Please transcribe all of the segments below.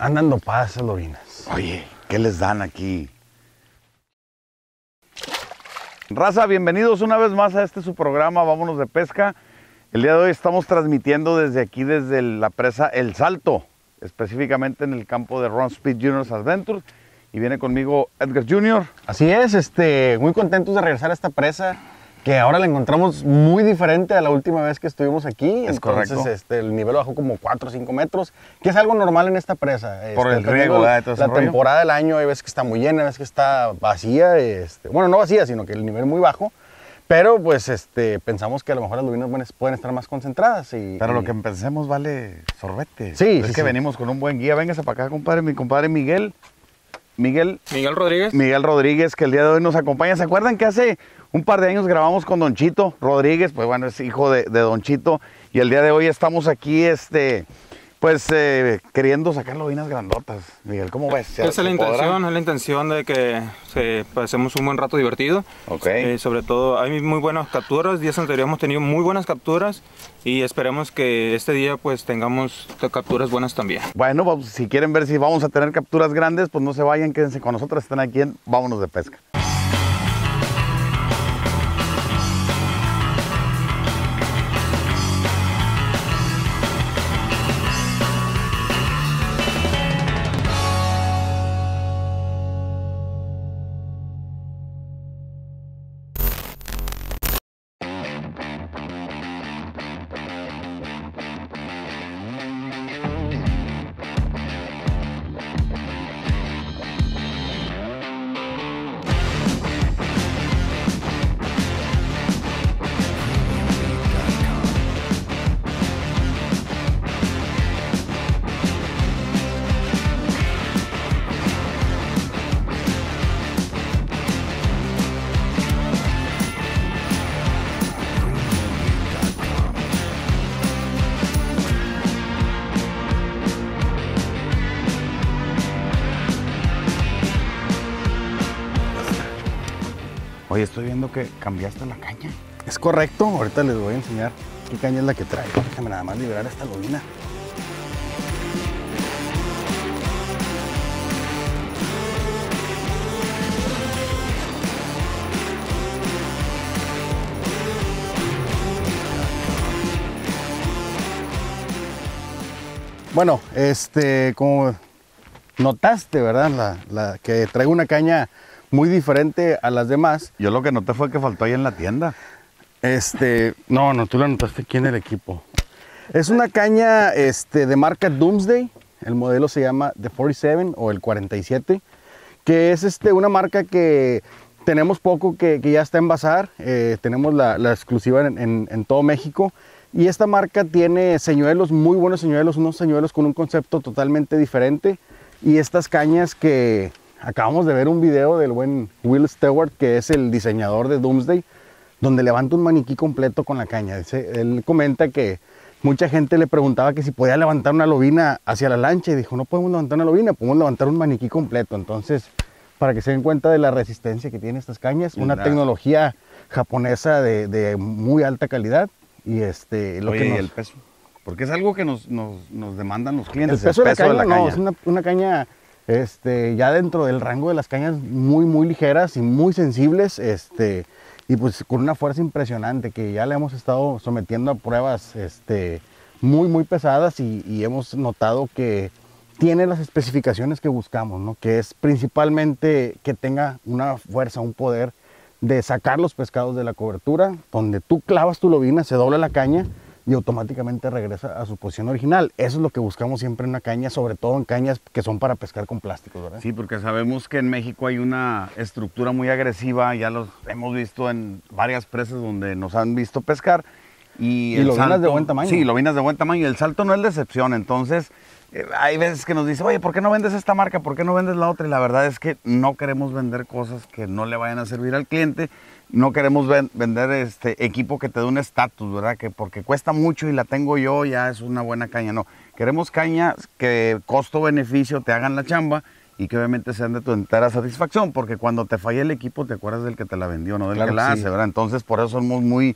Andan dopadas esas lobinas. Oye, ¿qué les dan aquí? Raza, bienvenidos una vez más a su programa, Vámonos de Pesca. El día de hoy estamos transmitiendo desde aquí, desde la presa El Salto, específicamente en el campo de Ron Speed Juniors Adventures. Y viene conmigo Edgar Jr. Así es, muy contentos de regresar a esta presa, que ahora la encontramos muy diferente a la última vez que estuvimos aquí. Es Entonces, correcto. El nivel bajó como 4 o 5 metros, que es algo normal en esta presa. Por el riego, ¿verdad? Todo ese la rollo. temporada del año hay veces que está muy llena, hay veces que está vacía. Bueno, no vacía, sino que el nivel muy bajo. Pero pues pensamos que a lo mejor las lobinas pueden estar más concentradas. Pero lo que empecemos vale sorbete. Sí, Es que venimos con un buen guía. Véngase para acá, compadre, mi compadre Miguel Rodríguez, que el día de hoy nos acompaña. ¿Se acuerdan que hace un par de años grabamos con Don Chito Rodríguez? Pues bueno, es hijo de Don Chito. Y el día de hoy estamos aquí, queriendo sacar lobinas grandotas. Miguel, ¿cómo ves? Esa es la intención de que pasemos un buen rato divertido. Okay. Sobre todo hay muy buenas capturas, días anteriores hemos tenido muy buenas capturas y esperemos que este día pues tengamos capturas buenas también. Bueno, pues, si quieren ver si vamos a tener capturas grandes, pues no se vayan, quédense con nosotros, están aquí en Vámonos de Pesca. Oye, estoy viendo que cambiaste la caña. Es correcto, ahorita les voy a enseñar qué caña es la que traigo. Déjame nada más liberar esta lobina. Bueno, como notaste, ¿verdad? Que traigo una caña muy diferente a las demás. Yo lo que noté fue que faltó ahí en la tienda. No, tú la notaste aquí en el equipo. Es una caña de marca Doomsday. El modelo se llama The 47 o el 47, que es una marca que tenemos poco que ya está en bazar. Tenemos la exclusiva en todo México. Y esta marca tiene señuelos, muy buenos señuelos, unos señuelos con un concepto totalmente diferente. Y estas cañas que acabamos de ver un video del buen Will Stewart, que es el diseñador de Doomsday, donde levanta un maniquí completo con la caña. Él comenta que mucha gente le preguntaba que si podía levantar una lobina hacia la lancha y dijo, no podemos levantar una lobina, podemos levantar un maniquí completo. Entonces, para que se den cuenta de la resistencia que tienen estas cañas, una tecnología japonesa de muy alta calidad. Y el peso, porque es algo que nos demandan los clientes. El peso de la caña, no, es una caña ya dentro del rango de las cañas muy ligeras y muy sensibles, y pues con una fuerza impresionante que ya le hemos estado sometiendo a pruebas muy pesadas y hemos notado que tiene las especificaciones que buscamos, ¿no? Que es principalmente que tenga una fuerza, un poder de sacar los pescados de la cobertura, donde tú clavas tu lobina, se dobla la caña y automáticamente regresa a su posición original. Eso es lo que buscamos siempre en una caña, sobre todo en cañas que son para pescar con plásticos, ¿verdad? Sí, porque sabemos que en México hay una estructura muy agresiva, ya los hemos visto en varias presas donde nos han visto pescar. Y lobinas de buen tamaño. Sí, lobinas de buen tamaño, y el salto no es la excepción. Entonces, hay veces que nos dicen, oye, ¿por qué no vendes esta marca? ¿Por qué no vendes la otra? Y la verdad es que no queremos vender cosas que no le vayan a servir al cliente. No queremos vender equipo que te dé un estatus, ¿verdad? Que porque cuesta mucho y la tengo yo, ya es una buena caña. No, queremos cañas que costo-beneficio te hagan la chamba y que obviamente sean de tu entera satisfacción, porque cuando te falla el equipo te acuerdas del que te la vendió, no del que la hace, ¿verdad? Entonces, por eso somos muy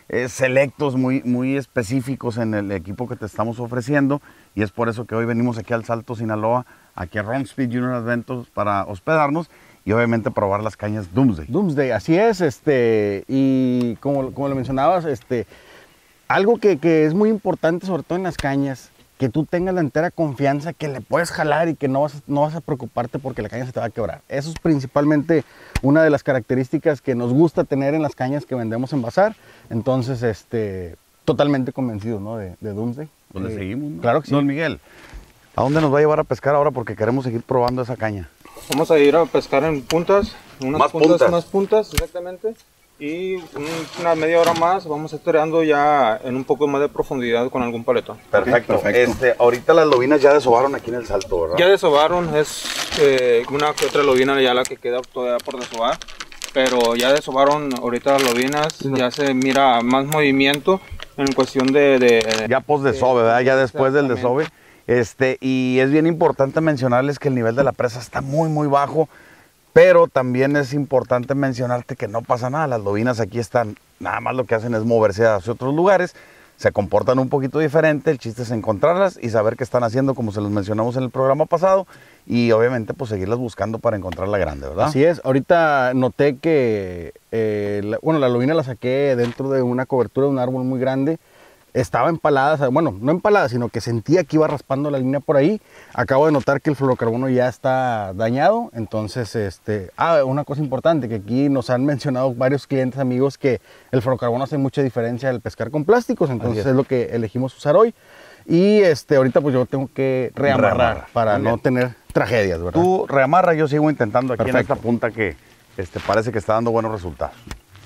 selectos, muy específicos en el equipo que te estamos ofreciendo. Y es por eso que hoy venimos aquí al Salto, Sinaloa, aquí a Run Speed Junior Adventures para hospedarnos y obviamente probar las cañas Doomsday. Doomsday, así es, y como lo mencionabas, algo que es muy importante, sobre todo en las cañas, que tú tengas la entera confianza que le puedes jalar y que no vas a preocuparte porque la caña se te va a quebrar. Eso es principalmente una de las características que nos gusta tener en las cañas que vendemos en bazar. Entonces, totalmente convencido, ¿no? de Doomsday. ¿Dónde seguimos? ¿No? Claro que sí. Don Miguel, ¿a dónde nos va a llevar a pescar ahora? Porque queremos seguir probando esa caña. Vamos a ir a pescar en puntas, unas puntas, exactamente. Y una media hora más vamos a estar tirando ya en un poco más de profundidad con algún paleto. Perfecto. Ahorita las lobinas ya desovaron aquí en el Salto, ¿verdad? Ya desovaron, es una que otra lobina ya la que queda todavía por desovar. Pero ya desovaron ahorita las lobinas, ya se mira más movimiento en cuestión de ya post desove, ¿verdad? Ya después del desove. Y es bien importante mencionarles que el nivel de la presa está muy bajo, pero también es importante mencionarte que no pasa nada. Las lobinas aquí están, nada más lo que hacen es moverse hacia otros lugares, se comportan un poquito diferente, el chiste es encontrarlas y saber qué están haciendo, como se los mencionamos en el programa pasado, y obviamente pues seguirlas buscando para encontrar la grande, ¿verdad? Así es, ahorita noté que, la lobina la saqué dentro de una cobertura de un árbol muy grande. Estaba empalada, bueno, no empalada, sino que sentía que iba raspando la línea por ahí. Acabo de notar que el fluorocarbono ya está dañado. Entonces, una cosa importante, que aquí nos han mencionado varios clientes, amigos, que el fluorocarbono hace mucha diferencia al pescar con plásticos. Entonces es lo que elegimos usar hoy. Y ahorita pues yo tengo que reamarrar para no tener tragedias, ¿verdad? Tú reamarra, yo sigo intentando aquí. Perfecto. En esta punta que parece que está dando buenos resultados.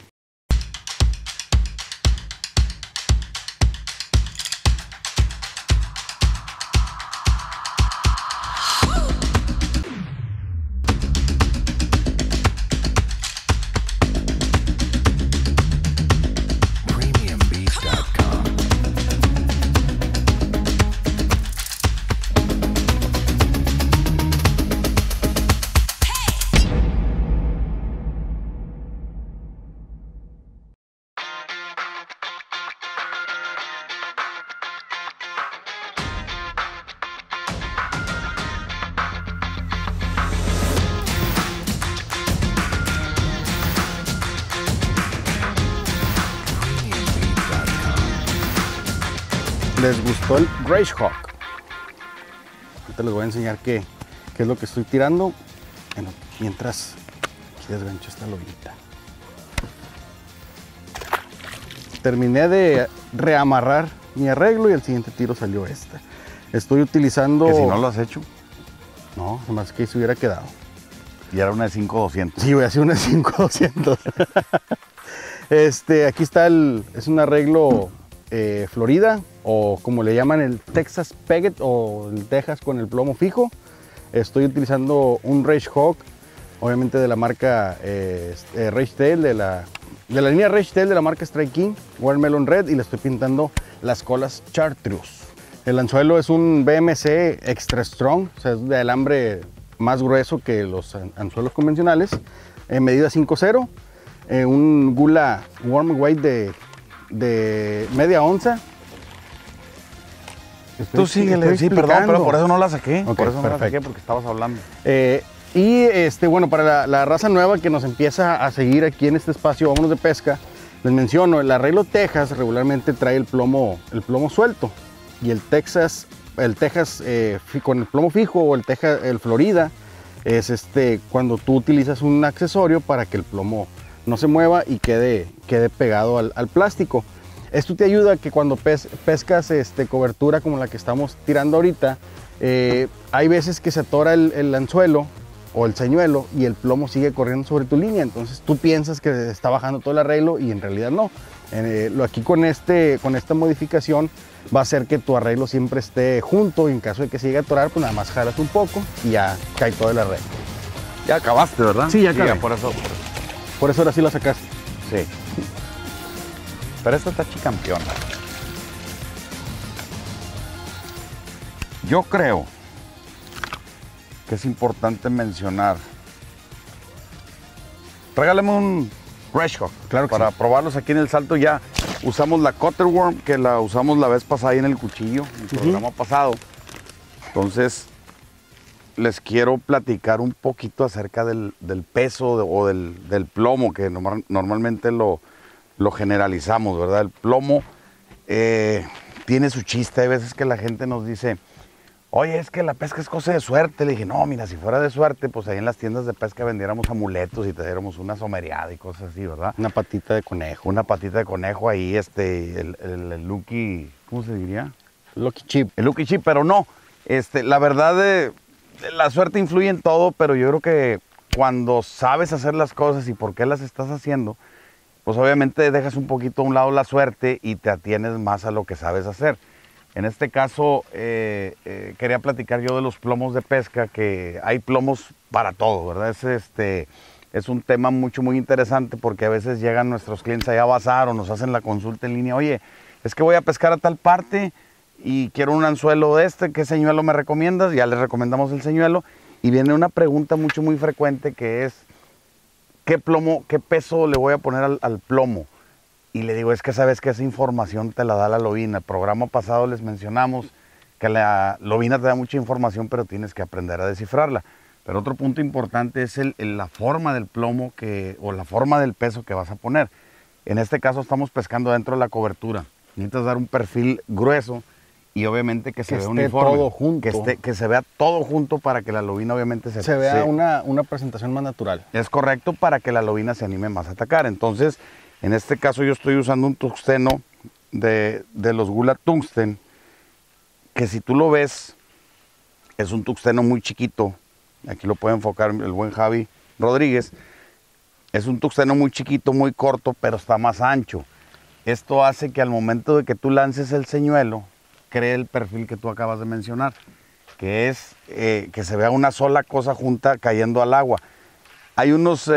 Les gustó el Grace Hawk. Ahorita les voy a enseñar qué es lo que estoy tirando. Bueno, mientras aquí desgancho esta lobita. Terminé de reamarrar mi arreglo y el siguiente tiro salió esta. Estoy utilizando... Que si no lo has hecho. No, más que se hubiera quedado. Y era una de 5200. Sí, voy a hacer una de 5200. Aquí está es un arreglo Florida, o como le llaman el Texas Pegged, o el Texas con el plomo fijo. Estoy utilizando un Rage Hawk, obviamente de la marca Rage Tail, de la línea Rage Tail de la marca Strike King, Watermelon Red, y le estoy pintando las colas Chartreuse. El anzuelo es un BMC Extra Strong, o sea, es de alambre más grueso que los anzuelos convencionales, medida 5.0, un Gula Warm Weight de media onza. Tú síguele, sí, perdón, pero por eso no la saqué. Okay, por eso perfecto. no la saqué, porque estabas hablando. Bueno, para la raza nueva que nos empieza a seguir aquí en este espacio, vámonos de pesca, les menciono, el arreglo Texas regularmente trae el plomo suelto, y el Texas con el plomo fijo, o el Florida, es cuando tú utilizas un accesorio para que el plomo no se mueva y quede pegado al plástico. Esto te ayuda a que cuando pescas cobertura como la que estamos tirando ahorita, hay veces que se atora el anzuelo o el señuelo y el plomo sigue corriendo sobre tu línea, entonces tú piensas que está bajando todo el arreglo y en realidad no. Aquí con esta modificación va a hacer que tu arreglo siempre esté junto, y en caso de que se llegue a atorar, pues nada más jalas un poco y ya cae todo el arreglo. Ya acabaste, ¿verdad? Sí, ya acabé. Por eso ahora sí la sacaste. sí. Pero esta está chicampeona. Yo creo que es importante mencionar. Regálame un Rage Hawk, Claro que para sí. probarlos aquí en el Salto ya. usamos la Cutter Worm, que la usamos la vez pasada ahí en el cuchillo, en el programa pasado. Entonces, les quiero platicar un poquito acerca del peso o del plomo, que normalmente lo generalizamos, ¿verdad? El plomo tiene su chiste. Hay veces que la gente nos dice, oye, es que la pesca es cosa de suerte. Le dije, no, mira, si fuera de suerte, pues ahí en las tiendas de pesca vendiéramos amuletos y te diéramos una somereada y cosas así, ¿verdad? Una patita de conejo. Una patita de conejo ahí, el Lucky, ¿cómo se diría? Lucky Chip. El Lucky Chip, pero no. La verdad, la suerte influye en todo, pero yo creo que cuando sabes hacer las cosas y por qué las estás haciendo, pues obviamente dejas un poquito a un lado la suerte y te atienes más a lo que sabes hacer. En este caso, quería platicar yo de los plomos de pesca, que hay plomos para todo, ¿verdad? Es un tema muy interesante porque a veces llegan nuestros clientes allá a bazar o nos hacen la consulta en línea, oye, es que voy a pescar a tal parte y quiero un anzuelo de ¿qué señuelo me recomiendas? Ya les recomendamos el señuelo y viene una pregunta muy frecuente que es, ¿qué peso le voy a poner al plomo? Y le digo, es que sabes que esa información te la da la lobina. El programa pasado les mencionamos que la lobina te da mucha información, pero tienes que aprender a descifrarla. Pero otro punto importante es la forma del plomo o la forma del peso que vas a poner. En este caso estamos pescando dentro de la cobertura. Necesitas dar un perfil grueso y obviamente que se vea uniforme. Todo junto. Que se vea todo junto para que la lobina obviamente se vea una presentación más natural. Es correcto, para que la lobina se anime más a atacar. Entonces, en este caso yo estoy usando un tungsteno de los Gula Tungsten, que si tú lo ves, es un tungsteno muy chiquito. Aquí lo puede enfocar el buen Javi Rodríguez. Es un tungsteno muy chiquito, muy corto, pero está más ancho. Esto hace que al momento de que tú lances el señuelo, cree el perfil que tú acabas de mencionar, que es que se vea una sola cosa junta cayendo al agua. Hay unos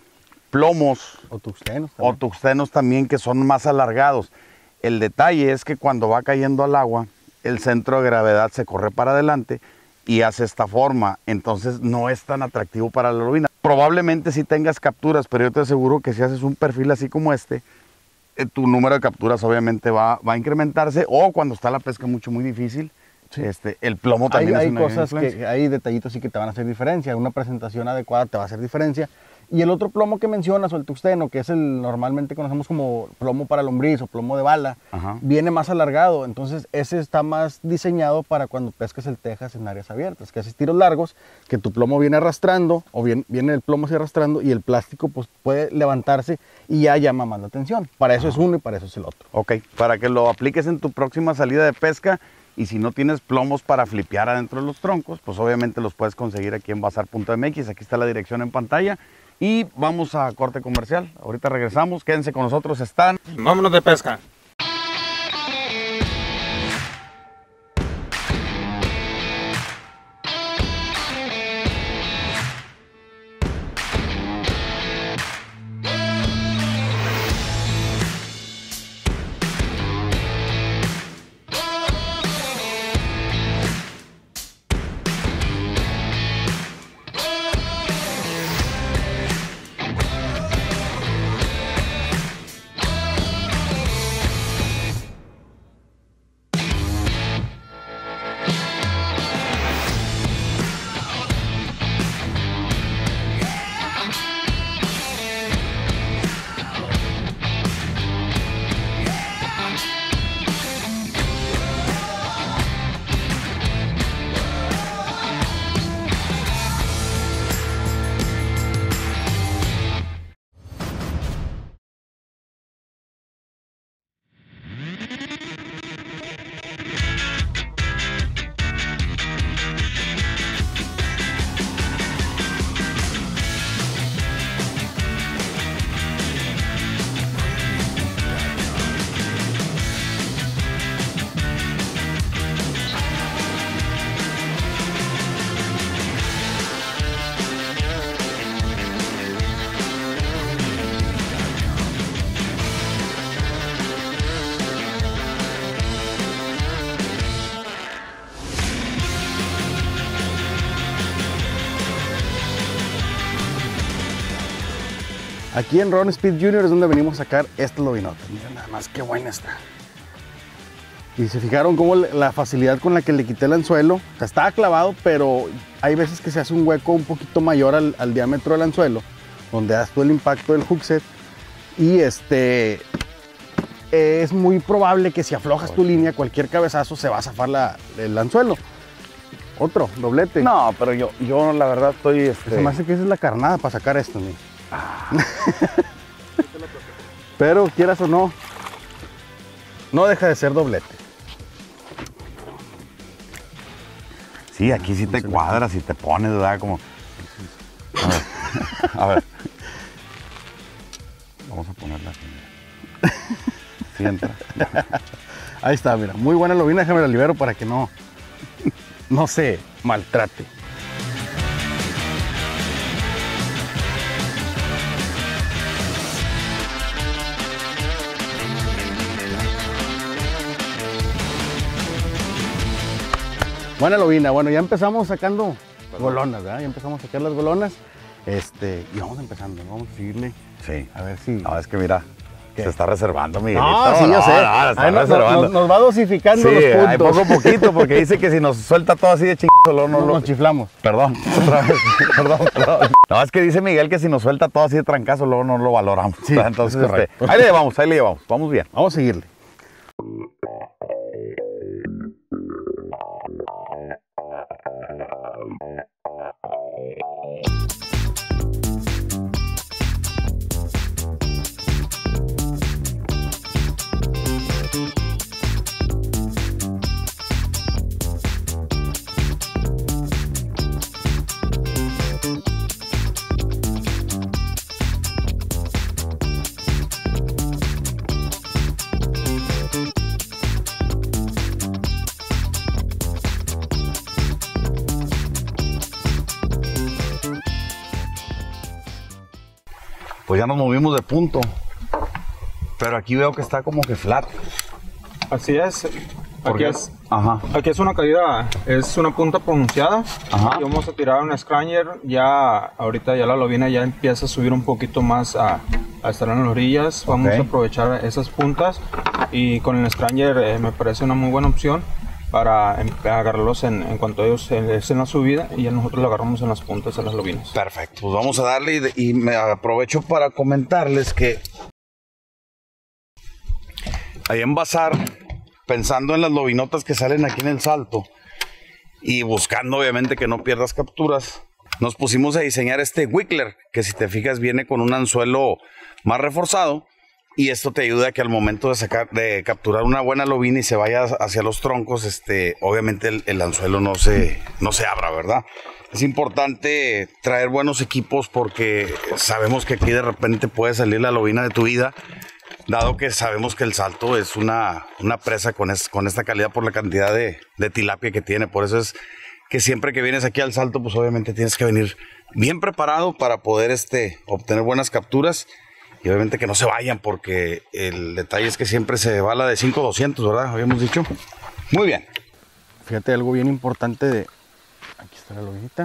plomos o tungstenos también que son más alargados. El detalle es que cuando va cayendo al agua, el centro de gravedad se corre para adelante y hace esta forma, entonces no es tan atractivo para la lobina. Probablemente sí tengas capturas, pero yo te aseguro que si haces un perfil así como tu número de capturas obviamente va a incrementarse, o cuando está la pesca muy difícil, sí. El plomo también hay cosas que hay detallitos sí que te van a hacer diferencia. Una presentación adecuada te va a hacer diferencia. Y el otro plomo que mencionas, o el tungsteno, que es normalmente conocemos como plomo para lombriz o plomo de bala, viene más alargado. Entonces ese está más diseñado para cuando pesques el Texas en áreas abiertas, que haces tiros largos, que tu plomo viene arrastrando, o viene el plomo así arrastrando, y el plástico pues puede levantarse y ya llama más la atención. Para eso es uno y para eso es el otro. Ok, para que lo apliques en tu próxima salida de pesca. Y si no tienes plomos para flipear adentro de los troncos, pues obviamente los puedes conseguir aquí en bazar.mx. Aquí está la dirección en pantalla. Y vamos a corte comercial. Ahorita regresamos. Quédense con nosotros. Vámonos de pesca. Aquí en Ron Speed Jr. es donde venimos a sacar estas lobinotas. Miren nada más qué buena está. Y se fijaron cómo la facilidad con la que le quité el anzuelo. O sea, estaba clavado, pero hay veces que se hace un hueco un poquito mayor al diámetro del anzuelo, donde das todo el impacto del hook set. Y es muy probable que si aflojas tu línea, cualquier cabezazo se va a zafar el anzuelo. Otro, doblete. No, pero yo la verdad estoy... Se me hace que esa es la carnada para sacar esto, mira. Pero quieras o no, no deja de ser doblete. Sí, aquí sí te cuadras y te pones, ¿verdad? Como... A ver. Vamos a ponerla así. Sí entra. Ahí está, mira. Muy buena lobina, déjame la libero para que no se maltrate. Buena lobina. Bueno, ya empezamos sacando golonas, ¿verdad? Ya empezamos a sacar las golonas. Y vamos empezando, vamos a seguirle. Sí. A ver si... No, es que mira, ¿qué? se está reservando, Miguelito. No, sí, yo sé. Está reservando. Nos va dosificando Sí, los puntos. hay poco a poquito, porque dice que si nos suelta todo así de solo no lo... Nos chiflamos. Perdón, otra vez, perdón. No, es que dice Miguel que si nos suelta todo así de trancazo, luego no lo valoramos. Sí, entonces, es correcto. ahí le llevamos, vamos bien. Vamos a seguirle. Pues ya nos movimos de punto, pero aquí veo que está como que flat. Así es. Ajá. Aquí es una caída, es una punta pronunciada. Ajá. Y vamos a tirar un scranger. Ya ahorita ya la lobina ya empieza a subir un poquito más a estar en las orillas. Vamos a aprovechar esas puntas y con el scranger me parece una muy buena opción para agarrarlos en cuanto ellos estén en la subida y ya nosotros lo agarramos en las puntas de las lobinas. Perfecto, pues vamos a darle y me aprovecho para comentarles que ahí en Bazar, pensando en las lobinotas que salen aquí en el Salto y buscando obviamente que no pierdas capturas, nos pusimos a diseñar este Wiggler, que si te fijas viene con un anzuelo más reforzado. Y esto te ayuda a que al momento de capturar una buena lobina y se vaya hacia los troncos, obviamente el anzuelo no se abra, ¿verdad? Es importante traer buenos equipos porque sabemos que aquí de repente puede salir la lobina de tu vida, dado que sabemos que el Salto es una presa con esta calidad por la cantidad de tilapia que tiene. Por eso es que siempre que vienes aquí al Salto, pues obviamente tienes que venir bien preparado para poder obtener buenas capturas. Y obviamente que no se vayan, porque el detalle es que siempre se va la de 5-200, ¿verdad? Habíamos dicho. Muy bien. Fíjate algo bien importante aquí está la lobinita.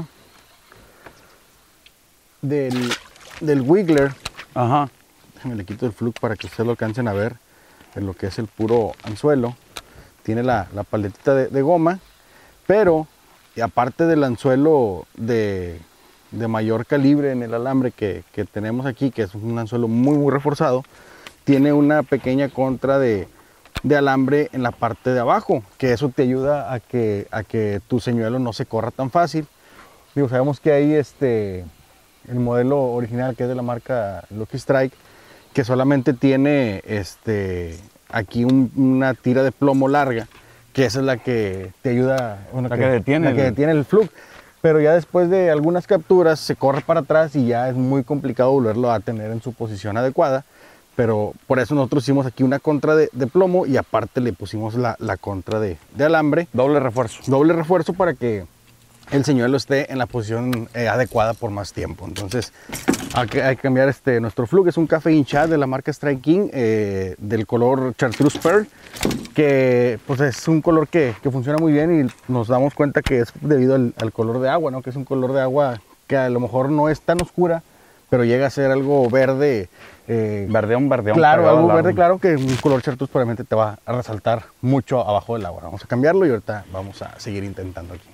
Del Wiggler. Ajá. Déjame le quito el fluke para que ustedes lo alcancen a ver en lo que es el puro anzuelo. Tiene la paletita de goma, pero y aparte del anzuelo de mayor calibre en el alambre que tenemos aquí, que es un anzuelo muy reforzado, tiene una pequeña contra de alambre en la parte de abajo, que eso te ayuda a que tu señuelo no se corra tan fácil. Digo, sabemos que hay el modelo original, que es de la marca Lucky Strike, que solamente tiene aquí una tira de plomo larga, que esa es la que te ayuda, la que detiene el fluke. Pero ya después de algunas capturas se corre para atrás y ya es muy complicado volverlo a tener en su posición adecuada. Pero por eso nosotros hicimos aquí una contra de plomo y aparte le pusimos la contra de alambre. Doble refuerzo. Doble refuerzo para que el señuelo esté en la posición adecuada por más tiempo. Entonces hay que cambiar nuestro fluke. Es un café hinchado de la marca Strike King, del color Chartreuse Pearl, que pues es un color que funciona muy bien y nos damos cuenta que es debido al color de agua, ¿no? Que es un color de agua que a lo mejor no es tan oscura, pero llega a ser algo verde. Verdeón. Claro, algo verde claro que un color chartreuse probablemente te va a resaltar mucho abajo del agua. Vamos a cambiarlo y ahorita vamos a seguir intentando aquí.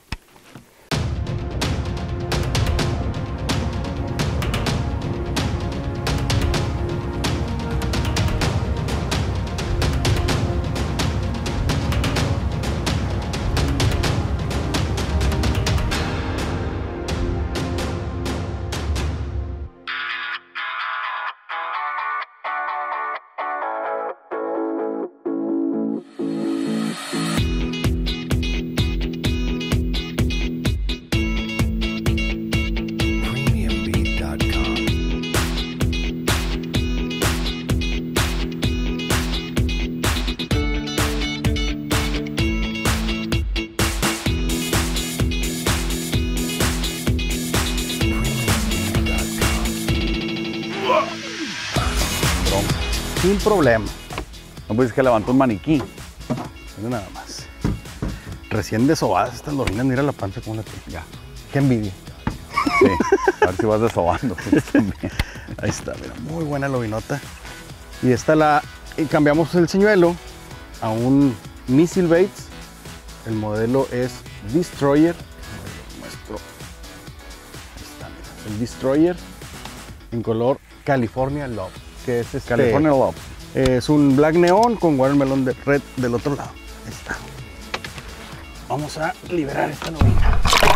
Sin problema. No pues es que levantó un maniquí. Mira nada más. Recién desobadas estas lobinas, mira la panza como la tiene. Ya. Qué envidia. Sí, a ver si vas desobando. Ahí está, mira, muy buena lobinota. Y cambiamos el señuelo a un Missile Baits. El modelo es Destroyer. Muestro. Ahí está, mira, el Destroyer en color California Love. Que es California Love. Es un black neón con watermelon de red del otro lado. Ahí está. Vamos a liberar esta lobina.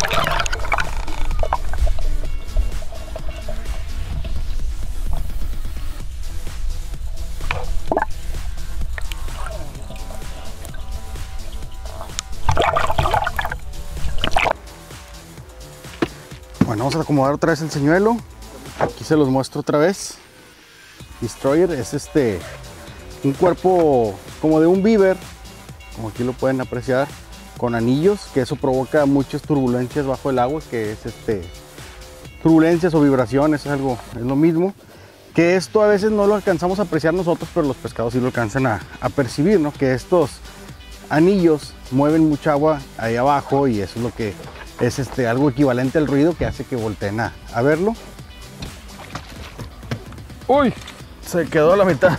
Bueno, vamos a acomodar otra vez el señuelo. Aquí se los muestro otra vez. Destroyer es un cuerpo como de un beaver, como aquí lo pueden apreciar, con anillos, que eso provoca muchas turbulencias bajo el agua, que es turbulencias o vibraciones, es lo mismo. Que esto a veces no lo alcanzamos a apreciar nosotros, pero los pescados sí lo alcanzan a percibir, ¿no? Que estos anillos mueven mucha agua ahí abajo y eso es lo que es algo equivalente al ruido que hace que volteen a verlo. Uy, se quedó a la mitad.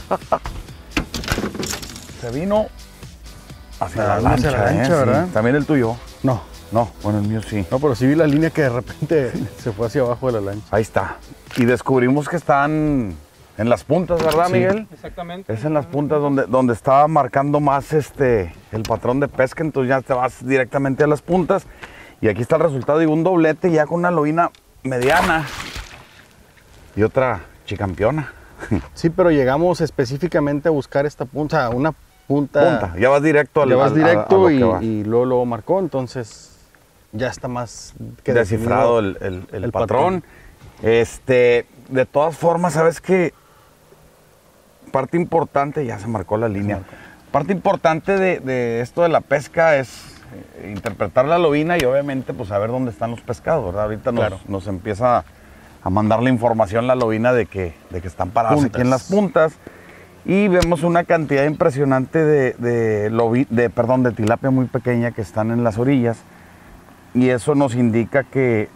Se vino hacia Ah, la lancha, hacia la lancha, ¿verdad? Sí. También el tuyo. No, No, bueno, el mío sí. no, pero sí vi la línea que de repente se fue hacia abajo de la lancha. Ahí está. Y descubrimos que están en las puntas, ¿verdad, Sí. Miguel? Exactamente. Es en las puntas donde estaba marcando más el patrón de pesca, entonces ya te vas directamente a las puntas. Y aquí está el resultado de un doblete ya con una lobina mediana y otra chicampeona. Sí, pero llegamos específicamente a buscar esta punta, una punta. Ya vas directo Ya vas directo a lo que va. y luego marcó, entonces ya está más que descifrado definido el patrón. De todas formas, sabes que parte importante, ya se marcó la línea. Parte importante de esto de la pesca es interpretar la lobina y obviamente pues saber dónde están los pescados, ¿verdad? Ahorita nos empieza a mandar la información la lobina de que están parados aquí en las puntas y vemos una cantidad impresionante de tilapia muy pequeña que están en las orillas y eso nos indica que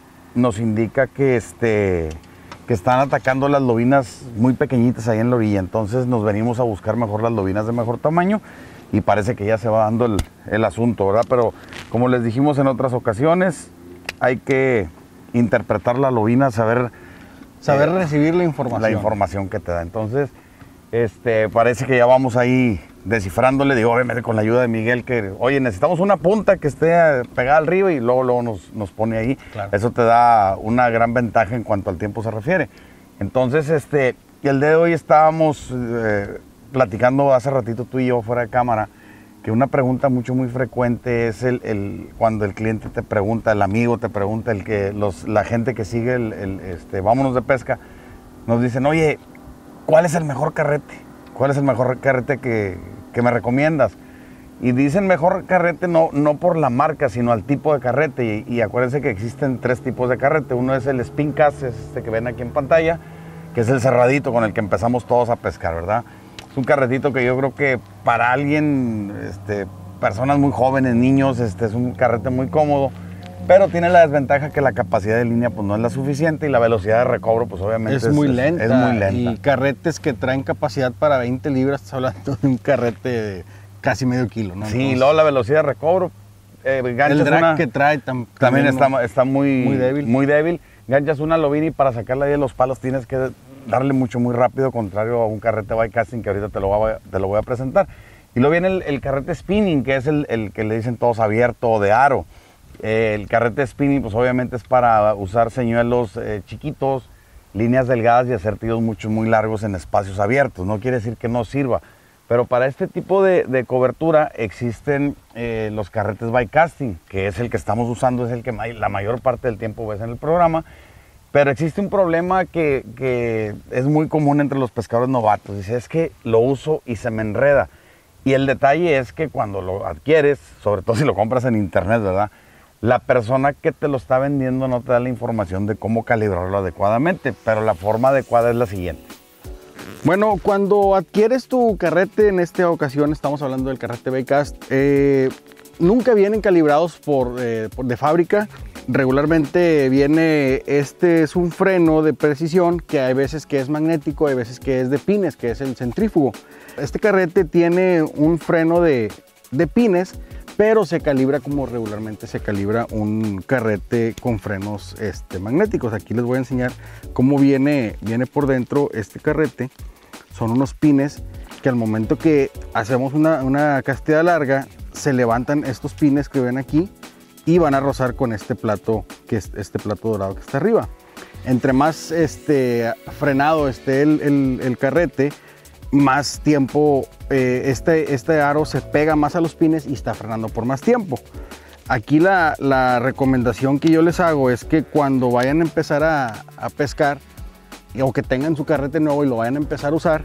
están atacando las lobinas muy pequeñitas ahí en la orilla. Entonces nos venimos a buscar mejor las lobinas de mejor tamaño y parece que ya se va dando el asunto, ¿verdad? Pero como les dijimos en otras ocasiones, hay que interpretar la lobina, saber recibir la información. La información que te da. Entonces, parece que ya vamos ahí descifrándole, digo, obviamente con la ayuda de Miguel, que, oye, necesitamos una punta que esté pegada al río y luego nos pone ahí. Claro. Eso te da una gran ventaja en cuanto al tiempo se refiere. Entonces, el día de hoy estábamos platicando hace ratito tú y yo fuera de cámara, que una pregunta muy frecuente es cuando el cliente te pregunta, el amigo te pregunta, la gente que sigue Vámonos de Pesca, nos dicen, oye, ¿cuál es el mejor carrete? ¿Cuál es el mejor carrete que me recomiendas? Y dicen mejor carrete no por la marca, sino al tipo de carrete. Y acuérdense que existen 3 tipos de carrete. Uno es el spin cast, es que ven aquí en pantalla, que es el cerradito con el que empezamos todos a pescar, ¿verdad? Es un carretito que yo creo que para alguien, personas muy jóvenes, niños, es un carrete muy cómodo. pero tiene la desventaja que la capacidad de línea pues no es la suficiente y la velocidad de recobro pues obviamente es muy lenta. Es muy lenta. Y carretes que traen capacidad para 20 libras, estás hablando de un carrete de casi medio kilo, ¿no? Sí, Entonces, luego la velocidad de recobro. el drag que trae también está muy débil. Muy débil. Ganchas una Lobini para sacarla ahí de los palos tienes que darle muy rápido, contrario a un carrete by casting que ahorita te lo voy a presentar. Y luego viene el carrete spinning, que es el que le dicen todos abierto o de aro. El carrete spinning pues obviamente es para usar señuelos chiquitos, líneas delgadas y hacer tiros muy largos en espacios abiertos. No quiere decir que no sirva. Pero para este tipo de cobertura existen los carretes by casting, que es el que estamos usando, es el que la mayor parte del tiempo ves en el programa. Pero existe un problema que es muy común entre los pescadores novatos. Dice, es que lo uso y se me enreda. Y el detalle es que cuando lo adquieres, sobre todo si lo compras en internet, ¿verdad? La persona que te lo está vendiendo no te da la información de cómo calibrarlo adecuadamente, pero la forma adecuada es la siguiente. Bueno, cuando adquieres tu carrete, en esta ocasión estamos hablando del carrete Baitcast, nunca vienen calibrados de fábrica. Regularmente viene, este es un freno de precisión que hay veces que es magnético, hay veces que es de pines, que es el centrífugo. Este carrete tiene un freno de pines, pero se calibra como regularmente se calibra un carrete con frenos magnéticos. Aquí les voy a enseñar cómo viene por dentro este carrete. Son unos pines que al momento que hacemos una castida larga, se levantan estos pines que ven aquí y van a rozar con este plato, que es este plato dorado que está arriba. Entre más frenado esté el carrete, más tiempo este aro se pega más a los pines y está frenando por más tiempo. Aquí la recomendación que yo les hago es que cuando vayan a empezar a pescar o que tengan su carrete nuevo y lo vayan a empezar a usar,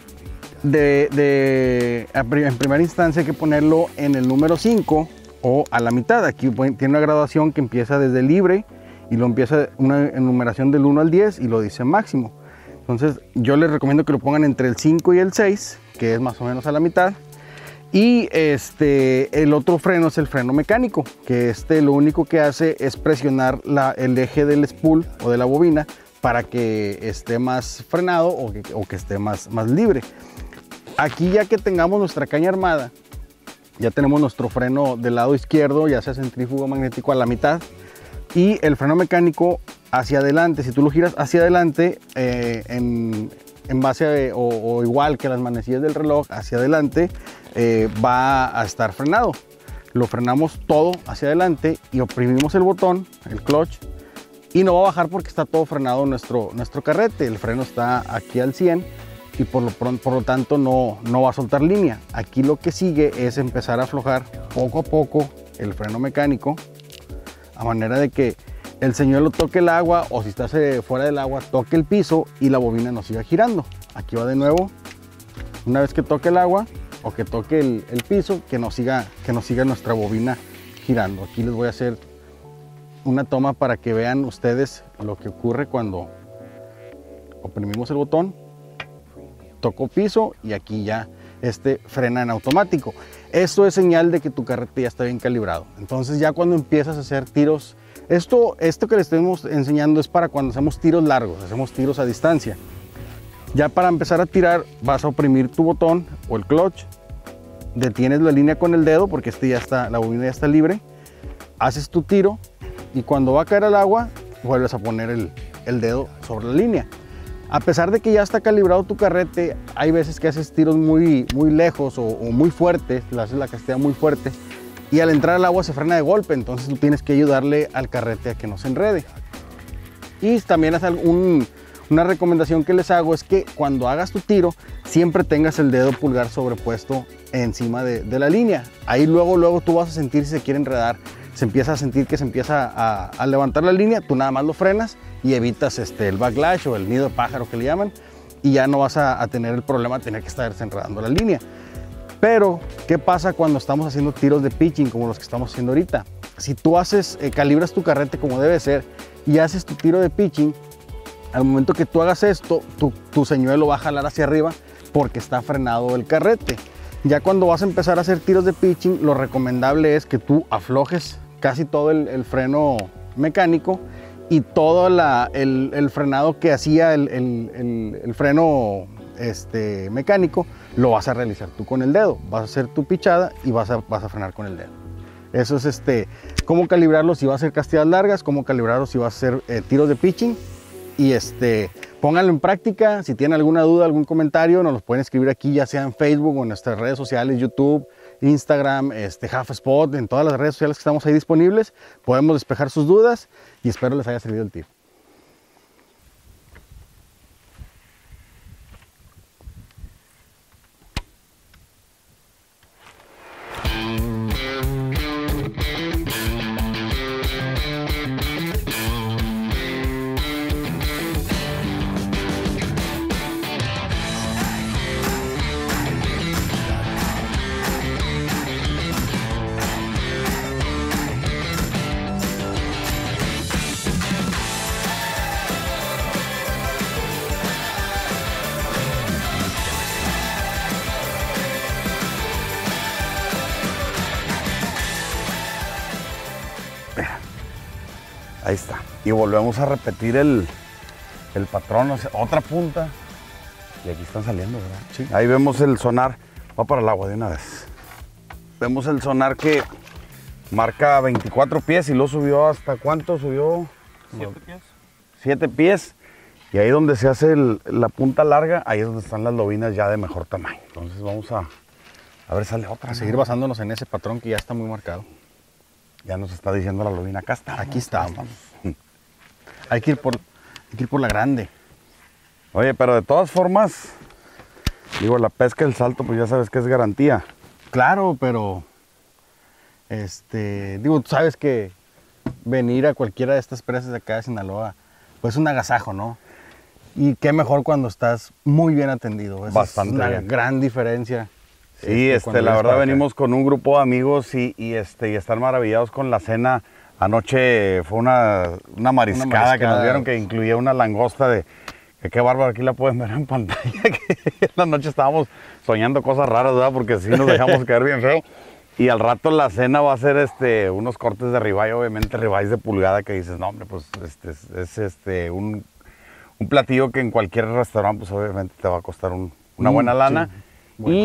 en primera instancia hay que ponerlo en el número 5 o a la mitad. Aquí tiene una graduación que empieza desde libre y lo empieza una enumeración del 1 al 10 y lo dice máximo. Entonces yo les recomiendo que lo pongan entre el 5 y el 6, que es más o menos a la mitad. Y el otro freno es el freno mecánico, que lo único que hace es presionar el eje del spool o de la bobina para que esté más frenado o que esté más libre. Aquí, ya que tengamos nuestra caña armada, ya tenemos nuestro freno del lado izquierdo, ya sea centrífugo magnético, a la mitad, y el freno mecánico hacia adelante. Si tú lo giras hacia adelante en base o igual que las manecillas del reloj, hacia adelante va a estar frenado. Lo frenamos todo hacia adelante y oprimimos el botón, el clutch, y no va a bajar porque está todo frenado nuestro carrete. El freno está aquí al 100 y por lo tanto no va a soltar línea. Aquí lo que sigue es empezar a aflojar poco a poco el freno mecánico, a manera de que el señuelo toque el agua, o si estás fuera del agua, toque el piso y la bobina nos siga girando. Aquí va de nuevo, una vez que toque el agua o que toque el piso, que nos siga nuestra bobina girando. Aquí les voy a hacer una toma para que vean ustedes lo que ocurre cuando oprimimos el botón, toco piso y aquí ya frena en automático. Esto es señal de que tu carrete ya está bien calibrado. Entonces ya cuando empiezas a hacer tiros, esto que les estamos enseñando es para cuando hacemos tiros largos, hacemos tiros a distancia. Ya para empezar a tirar vas a oprimir tu botón o el clutch, detienes la línea con el dedo porque la bobina ya está libre, haces tu tiro y cuando va a caer al agua vuelves a poner el dedo sobre la línea. A pesar de que ya está calibrado tu carrete, hay veces que haces tiros muy lejos o muy fuertes, haces la castilla muy fuerte y al entrar al agua se frena de golpe, entonces tú tienes que ayudarle al carrete a que no se enrede. Y también una recomendación que les hago es que cuando hagas tu tiro siempre tengas el dedo pulgar sobrepuesto encima de la línea. Ahí luego tú vas a sentir si se quiere enredar, se empieza a sentir que se empieza a levantar la línea, tú nada más lo frenas y evitas el backlash o el nido de pájaro que le llaman, y ya no vas a tener el problema de tener que estar desenredando la línea. Pero, ¿qué pasa cuando estamos haciendo tiros de pitching como los que estamos haciendo ahorita? Si tú calibras tu carrete como debe ser y haces tu tiro de pitching, al momento que tú hagas esto, tu señuelo va a jalar hacia arriba porque está frenado el carrete. Ya cuando vas a empezar a hacer tiros de pitching, lo recomendable es que tú aflojes casi todo el freno mecánico y todo el frenado que hacía el freno mecánico lo vas a realizar tú con el dedo. Vas a hacer tu pichada y vas a frenar con el dedo. Eso es cómo calibrarlo si vas a hacer castigadas largas, cómo calibrarlo si vas a hacer tiros de pitching. Y pónganlo en práctica. Si tienen alguna duda, algún comentario, nos los pueden escribir aquí, ya sea en Facebook o en nuestras redes sociales, YouTube, Instagram, Half Spot, en todas las redes sociales que estamos ahí disponibles. Podemos despejar sus dudas y espero les haya servido el tip. Ahí está. Y volvemos a repetir el patrón, o sea, otra punta. Y aquí están saliendo, ¿verdad? Sí. Ahí vemos el sonar. Va para el agua de una vez. Vemos el sonar que marca 24 pies y lo subió hasta ¿cuánto? Subió 7 pies. 7 pies. Y ahí donde se hace la punta larga, ahí es donde están las lobinas ya de mejor tamaño. Entonces vamos a ver, sale otra. A seguir basándonos en ese patrón que ya está muy marcado. Ya nos está diciendo la lobina, acá está. Aquí estamos. Hay que ir por la grande. Oye, pero de todas formas, digo, la pesca, el salto, pues ya sabes que es garantía. Claro, pero tú sabes que venir a cualquiera de estas presas de acá de Sinaloa, pues es un agasajo, ¿no? Y qué mejor cuando estás muy bien atendido. Esa Bastante es una bien. gran diferencia. Sí, cuando la vienes verdad para acá. venimos con un grupo de amigos y están maravillados con la cena. Anoche fue una mariscada que nos dieron que incluía una langosta de que qué bárbaro, aquí la pueden ver en pantalla. Que en la noche estábamos soñando cosas raras, ¿verdad? Porque sí nos dejamos caer bien feo. Y al rato la cena va a ser unos cortes de ribeye, obviamente ribeyes de pulgada que dices, no hombre, pues es un platillo que en cualquier restaurante pues obviamente te va a costar una buena lana. Sí. Bueno.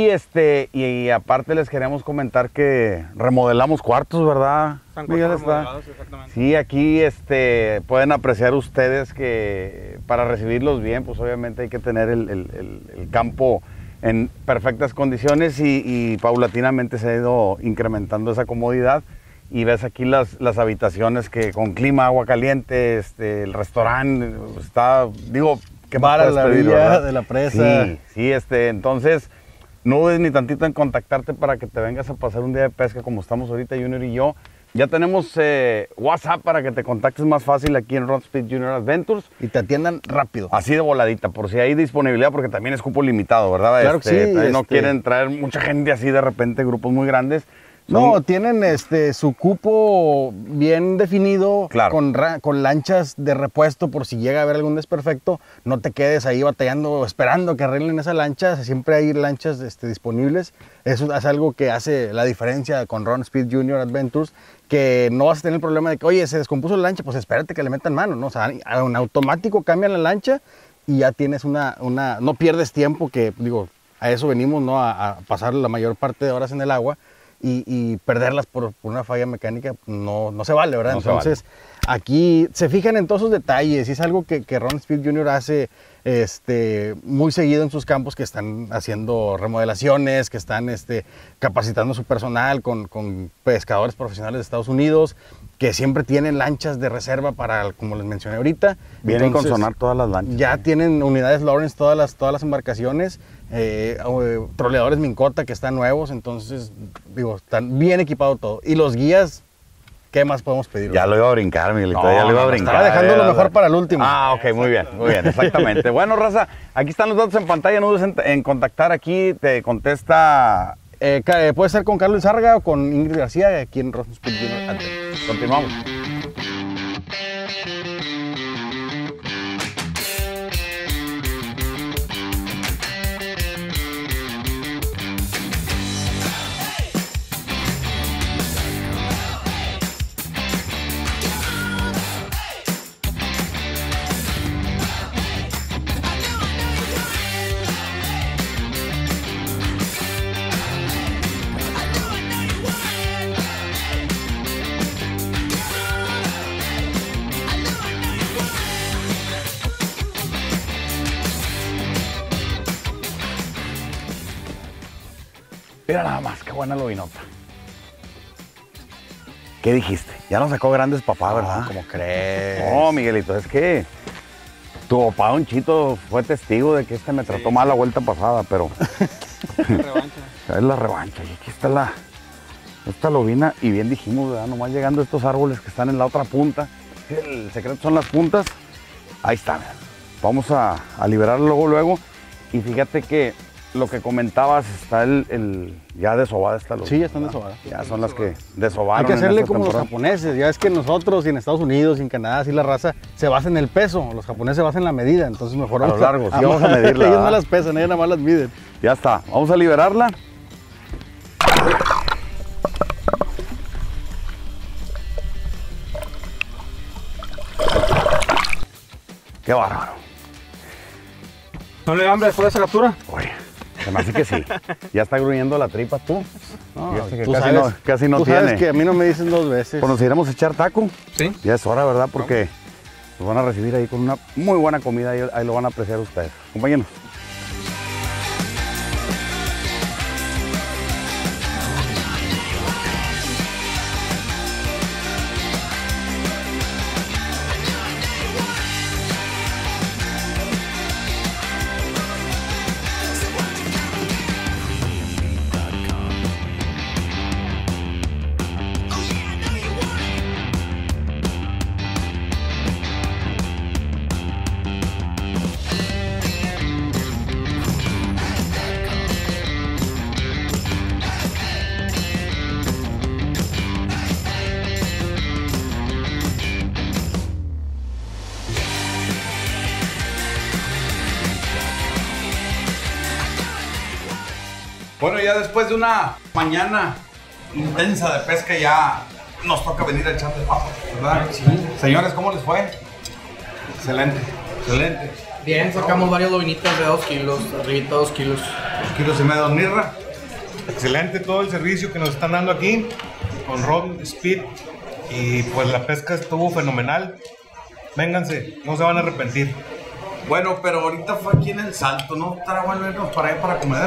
Y aparte les queríamos comentar que remodelamos cuartos, ¿verdad? Están Miguel? remodelados, exactamente. Sí, aquí pueden apreciar ustedes que para recibirlos bien, pues obviamente hay que tener el campo en perfectas condiciones y paulatinamente se ha ido incrementando esa comodidad. Y ves aquí las habitaciones que con clima, agua caliente, el restaurante, está, digo, ¿qué más Para puedes la pedir, villa verdad? de la presa. Sí, entonces no dudes ni tantito en contactarte para que te vengas a pasar un día de pesca como estamos ahorita Junior y yo. Ya tenemos WhatsApp para que te contactes más fácil aquí en Ron Speed Junior Adventures. Y te atiendan rápido. Así de voladita, por si hay disponibilidad, porque también es cupo limitado, ¿verdad? Claro que sí, también no quieren traer mucha gente así de repente, grupos muy grandes. No, tienen su cupo bien definido, Claro. con lanchas de repuesto por si llega a haber algún desperfecto. No te quedes ahí batallando, esperando que arreglen esa lancha. Siempre hay lanchas disponibles. Eso es algo que hace la diferencia con Ron Speed Junior Adventures, que no vas a tener el problema de que, oye, se descompuso la lancha, pues espérate que le metan mano, ¿no? O sea, en automático cambian la lancha y ya tienes no pierdes tiempo, que digo, a eso venimos, ¿no? A pasar la mayor parte de horas en el agua. Y perderlas por una falla mecánica no se vale, ¿verdad? No se Entonces, aquí se fijan en todos esos detalles y es algo que Ron Speed Junior hace muy seguido en sus campos, que están haciendo remodelaciones, que están capacitando su personal con pescadores profesionales de Estados Unidos, que siempre tienen lanchas de reserva para, como les mencioné ahorita. Vienen Entonces, con sonar todas las lanchas. ya tienen unidades Lawrence todas las embarcaciones, troleadores Mincota que están nuevos, entonces digo, están bien equipado todo. Y los guías, ¿qué más podemos pedir? Ya lo iba a brincar, Miguelito, ya lo iba a brincar. Estaba dejando lo mejor para el último. Ah, ok, muy bien, exactamente. Bueno, raza, aquí están los datos en pantalla, no dudes en contactar aquí, te contesta. Puede ser con Carlos Sarga o con Ingrid García, aquí en Ron Speed Junior Adventures. Continuamos. Mira nada más, qué buena lobinota. ¿Qué dijiste? Ya nos sacó grandes papá, ¿verdad? ¿Cómo crees? No, Miguelito, es que tu papá Don Chito fue testigo de que me trató mal la vuelta pasada, pero Revancha. es la revancha. Y aquí está esta lobina, y bien dijimos, ¿verdad? Nomás llegando a estos árboles que están en la otra punta. El secreto son las puntas. Ahí está, mira. Vamos a liberarlo luego. Y fíjate que lo que comentabas, está ya desobada esta lobina. Sí, ya están desobadas. Ya son las que desobaron. Hay que en hacerle esta como los temporada. japoneses. Ya es que nosotros y en Estados Unidos y en Canadá, así la raza se basa en el peso. Los japoneses se basan en la medida. Entonces mejor A lo largo, sí, vamos a medirla, Ellos no ¿verdad? las pesan, ellos nada más las miden. Ya está, vamos a liberarla. Qué bárbaro. ¿No le da hambre después de esa captura? Oye, se me hace que sí. Ya está gruñendo la tripa tú. No, Fíjate que tú casi no tú tiene. sabes que a mí no me dicen dos veces. Pues nos iremos a echar taco. Sí. Ya es hora, ¿verdad? Porque nos van a recibir ahí con una muy buena comida y ahí lo van a apreciar ustedes. Acompáñenos. Bueno, ya después de una mañana intensa de pesca, ya nos toca venir a echar de papas, ¿verdad? Sí. Señores, ¿cómo les fue? Excelente. Excelente. Bien, sacamos varias lobinitas de 2 kilos, arribita 2 kilos. 2,5 kilos de don Mirra. Excelente todo el servicio que nos están dando aquí con Rod Speed, y pues la pesca estuvo fenomenal. Vénganse, no se van a arrepentir. Bueno, pero ahorita fue aquí en el Salto, ¿no? Estará bueno irnos para allá para comer.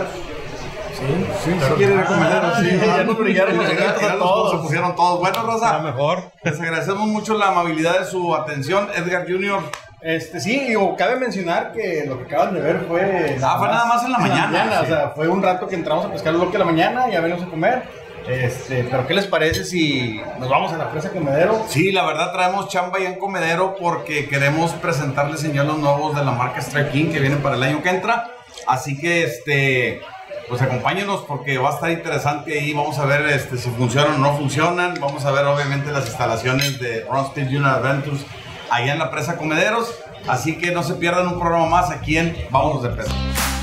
Sí, quieren ir a comer. Sí, ya nos brillaron los ojitos a todos. Se pusieron todos. Bueno, Rosa, Mejor. les agradecemos mucho la amabilidad de su atención. Edgar Jr. Sí, digo, cabe mencionar que lo que acaban de ver fue... fue nada más en la mañana, sí. O sea, fue un rato que entramos a pescar el bloque de la mañana, ya venimos a comer. Pero ¿qué les parece si nos vamos a la presa Comedero? Sí, la verdad traemos chamba ya en Comedero porque queremos presentarles señuelos nuevos de la marca Strike King que vienen para el año que entra. Así que pues acompáñenos porque va a estar interesante ahí. Vamos a ver si funcionan o no funcionan. Vamos a ver obviamente las instalaciones de Ron Speed Junior Adventures allá en la presa Comederos. Así que no se pierdan un programa más aquí en Vámonos de Pesca.